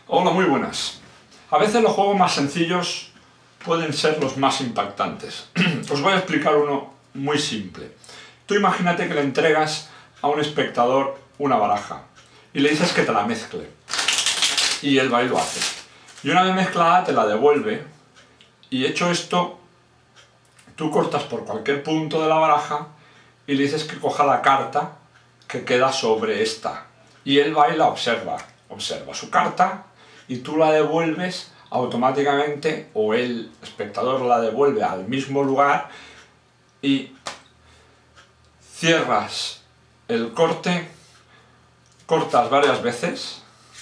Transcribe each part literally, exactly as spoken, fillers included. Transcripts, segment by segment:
Hola, muy buenas. A veces los juegos más sencillos pueden ser los más impactantes. Os voy a explicar uno muy simple. Tú imagínate que le entregas a un espectador una baraja y le dices que te la mezcle. Y él va y lo hace. Y una vez mezclada te la devuelve y hecho esto, tú cortas por cualquier punto de la baraja y le dices que coja la carta que queda sobre esta. Y él va y la observa. Observa su carta y tú la devuelves automáticamente, o el espectador la devuelve al mismo lugar, y cierras el corte, cortas varias veces,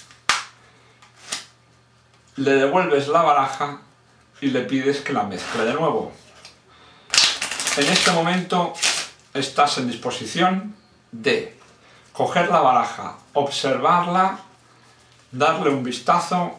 le devuelves la baraja y le pides que la mezcle de nuevo. En este momento estás en disposición de coger la baraja, observarla, darle un vistazo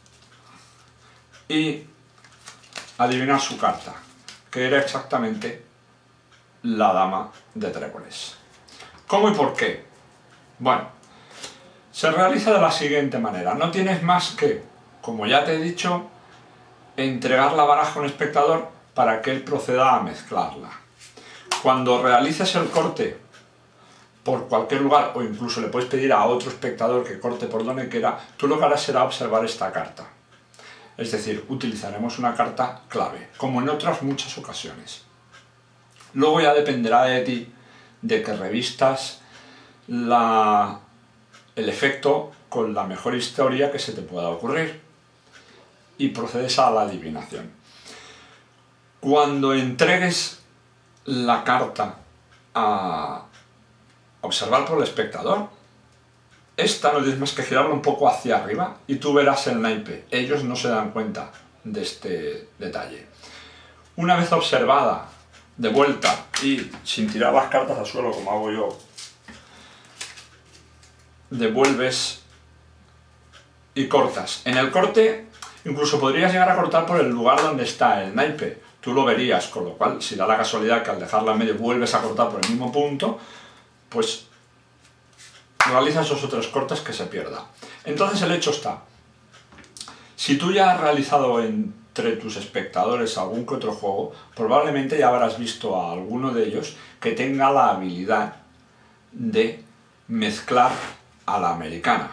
y adivinar su carta, que era exactamente la dama de tréboles. ¿Cómo y por qué? Bueno, se realiza de la siguiente manera. No tienes más que, como ya te he dicho, entregar la baraja a un espectador para que él proceda a mezclarla. Cuando realices el corte por cualquier lugar, o incluso le puedes pedir a otro espectador que corte por donde quiera, tú lo que harás será observar esta carta. Es decir, utilizaremos una carta clave, como en otras muchas ocasiones. Luego ya dependerá de ti de que revistas la, el efecto con la mejor historia que se te pueda ocurrir y procedes a la adivinación. Cuando entregues la carta a observar por el espectador, esta no tienes más que girarla un poco hacia arriba y tú verás el naipe. Ellos no se dan cuenta de este detalle. Una vez observada, de vuelta y sin tirar las cartas al suelo como hago yo, devuelves y cortas. En el corte incluso podrías llegar a cortar por el lugar donde está el naipe. Tú lo verías, con lo cual si da la casualidad que al dejarla en medio vuelves a cortar por el mismo punto, pues realizas esos otros cortes que se pierda. Entonces el hecho está, si tú ya has realizado entre tus espectadores algún que otro juego, probablemente ya habrás visto a alguno de ellos que tenga la habilidad de mezclar a la americana.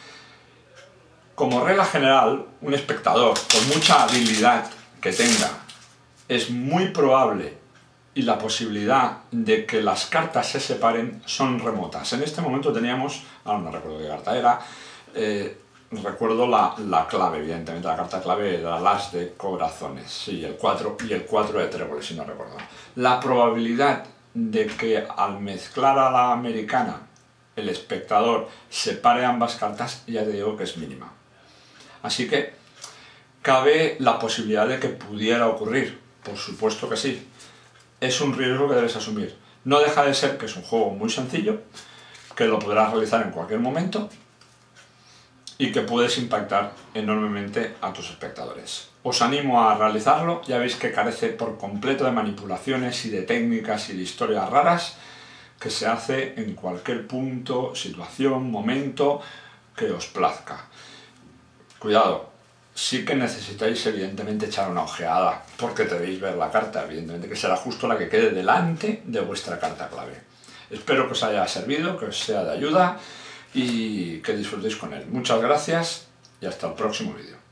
Como regla general, un espectador con mucha habilidad que tenga, es muy probable y la posibilidad de que las cartas se separen son remotas. En este momento teníamos, ahora no recuerdo qué carta era, eh, recuerdo la, la clave, evidentemente, la carta clave era las de corazones, sí, el cuatro y el cuatro de tréboles, si no recuerdo. La probabilidad de que al mezclar a la americana el espectador separe ambas cartas, ya te digo que es mínima. Así que cabe la posibilidad de que pudiera ocurrir, por supuesto que sí. Es un riesgo que debes asumir. No deja de ser que es un juego muy sencillo, que lo podrás realizar en cualquier momento y que puedes impactar enormemente a tus espectadores. Os animo a realizarlo, ya veis que carece por completo de manipulaciones y de técnicas y de historias raras, que se hace en cualquier punto, situación, momento que os plazca. Cuidado. Sí que necesitáis evidentemente echar una ojeada, porque debéis ver la carta, evidentemente que será justo la que quede delante de vuestra carta clave. Espero que os haya servido, que os sea de ayuda y que disfrutéis con él. Muchas gracias y hasta el próximo vídeo.